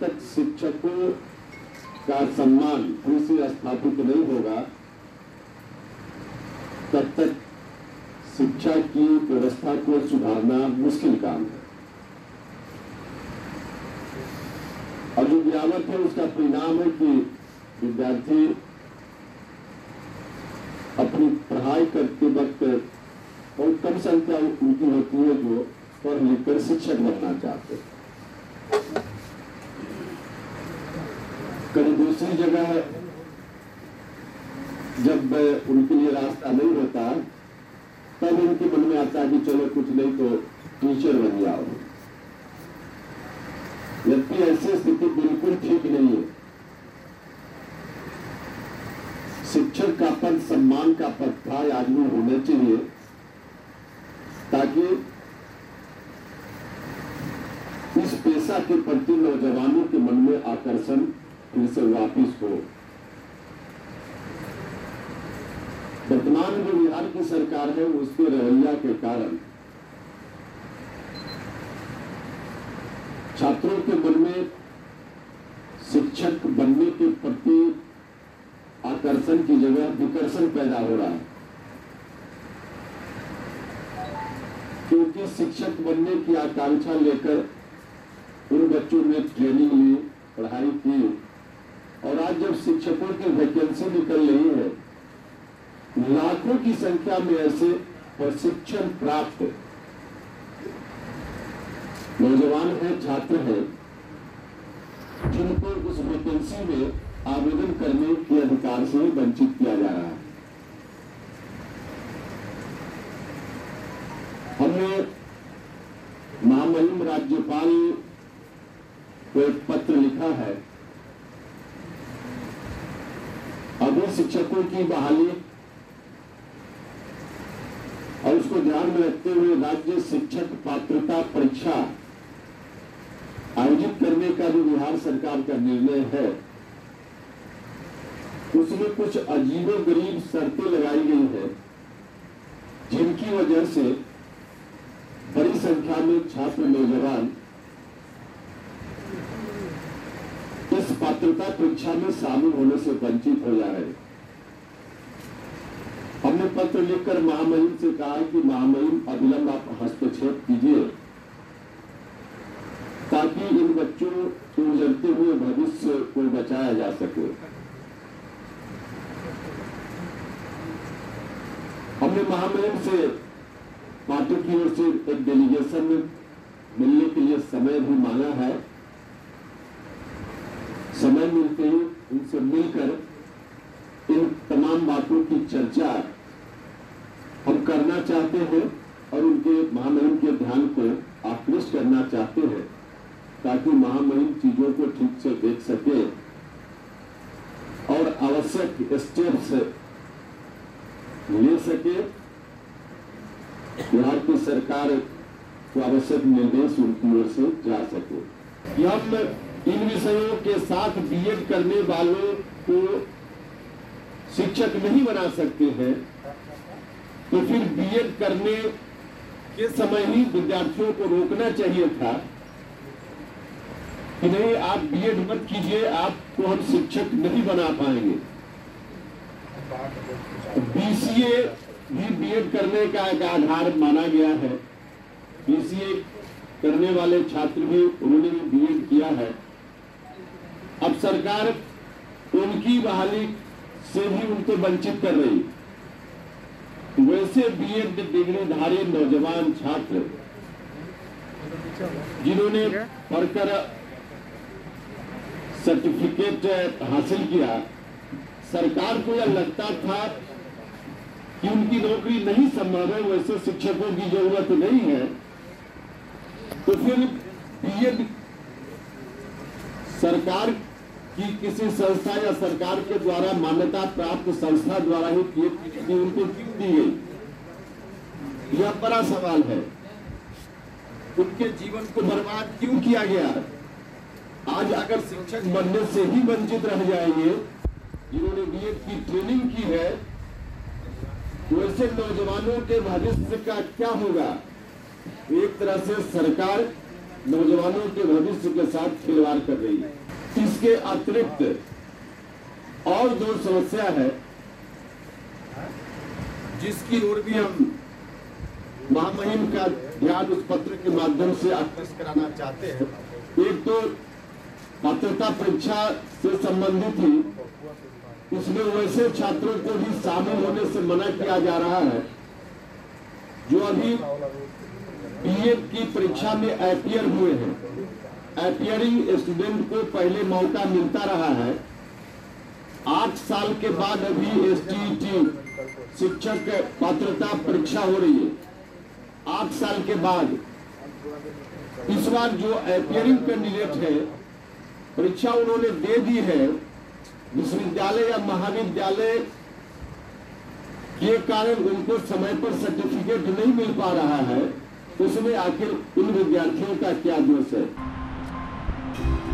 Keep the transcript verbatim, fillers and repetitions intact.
तक शिक्षकों का सम्मान फिर से स्थापित नहीं होगा तब तक शिक्षा की व्यवस्था को सुधारना मुश्किल काम है। और जो गिरावट है उसका परिणाम है कि विद्यार्थी अपनी पढ़ाई करते वक्त बहुत कम संख्या उनकी होती है जो पढ़ लिखकर शिक्षक बनना चाहते हैं। कहीं दूसरी जगह जब उनके लिए रास्ता नहीं होता तब उनके मन में आता है कि चलो कुछ नहीं तो टीचर बन जाओ, जबकि ऐसी स्थिति बिल्कुल ठीक नहीं है। शिक्षक का पद सम्मान का पद था, आदमी होना चाहिए ताकि इस पेशा के प्रति नौजवानों के मन में आकर्षण फिर से वापिस हो। वर्तमान जो बिहार की सरकार है उसके रवैया के कारण छात्रों के मन में शिक्षक बनने के प्रति आकर्षण की जगह विकर्षण पैदा हो रहा है, क्योंकि शिक्षक बनने की आकांक्षा लेकर उन बच्चों ने ट्रेनिंग ली, पढ़ाई की, और आज जब शिक्षकों की वैकेंसी निकल रही है, लाखों की संख्या में ऐसे प्रशिक्षण प्राप्त नौजवान हैं, छात्र हैं, जिनको उस वैकेंसी में आवेदन करने के अधिकार से वंचित किया जा रहा है। हमने महामहिम राज्यपाल को एक पत्र लिखा है। अभी शिक्षकों की बहाली और उसको ध्यान में रखते हुए राज्य शिक्षक पात्रता परीक्षा आयोजित करने का जो बिहार सरकार का निर्णय है उसमें कुछ अजीबोगरीब शर्तें लगाई गई है, जिनकी वजह से बड़ी संख्या में छात्र नौजवान इस पात्रता परीक्षा में शामिल होने से वंचित हो जा रहे हैं। हमने पत्र लिखकर महामहिम से कहा कि महामहिम अविलंब आप हस्तक्षेप कीजिए ताकि इन बच्चों के उजड़ते हुए भविष्य को बचाया जा सके। हमने महामहिम से पार्टी की ओर से एक डेलीगेशन में मिलने के लिए समय भी मांगा है। समय मिलते ही उनसे मिलकर इन तमाम बातों की चर्चा हम करना चाहते हैं और उनके महामहिम के ध्यान को आकृष्ट करना चाहते हैं ताकि महामहिम चीजों को ठीक से देख सके और आवश्यक स्टेप्स ले सके। बिहार की सरकार को आवश्यक निर्देश उनकी ओर से जा सके। हम इन विषयों के साथ बीएड करने वालों को शिक्षक नहीं बना सकते हैं, तो फिर बीएड करने के समय ही विद्यार्थियों को रोकना चाहिए था कि नहीं आप बीएड मत कीजिए, आपको हम शिक्षक नहीं बना पाएंगे। बीसीए भी बीएड करने का एक आधार माना गया है। बीसीए करने वाले छात्र भी उन्होंने भी बीएड किया है। अब सरकार उनकी बहाली से भी उनको वंचित कर रही। वैसे बीएड डिग्रीधारी नौजवान छात्र जिन्होंने पढ़कर सर्टिफिकेट हासिल किया, सरकार को यह लगता था कि उनकी नौकरी नहीं संभव है, वैसे शिक्षकों की जरूरत नहीं है, तो फिर बीएड सरकार की किसी संस्था या सरकार के द्वारा मान्यता प्राप्त संस्था द्वारा ही बीएड उनको क्यों दी गई? यह बड़ा सवाल है। उनके जीवन को बर्बाद क्यों किया गया? आज अगर शिक्षक बनने से ही वंचित रह जाएंगे जिन्होंने बीएड की ट्रेनिंग की है, तो ऐसे नौजवानों के भविष्य का क्या होगा? एक तरह से सरकार नौजवानों के भविष्य के साथ खिलवाड़ कर रही है। इसके अतिरिक्त और दो समस्या है जिसकी ओर भी हम महामहिम का ध्यान उस पत्र के माध्यम से आकृष्ट कराना चाहते हैं। एक तो पात्रता परीक्षा से संबंधित ही इसमें वैसे छात्रों को भी शामिल होने से मना किया जा रहा है जो अभी बीए की परीक्षा में अपीयर हुए हैं। अपीयरिंग स्टूडेंट को पहले मौका मिलता रहा है। आठ साल के बाद अभी एसटीईटी शिक्षक पात्रता परीक्षा हो रही है। आठ साल के बाद इस बार जो अपीयरिंग कैंडिडेट है परीक्षा उन्होंने दे दी है, विश्वविद्यालय या महाविद्यालय के कारण उनको समय पर सर्टिफिकेट नहीं मिल पा रहा है, उसमें आखिर उन विद्यार्थियों का क्या दोष है।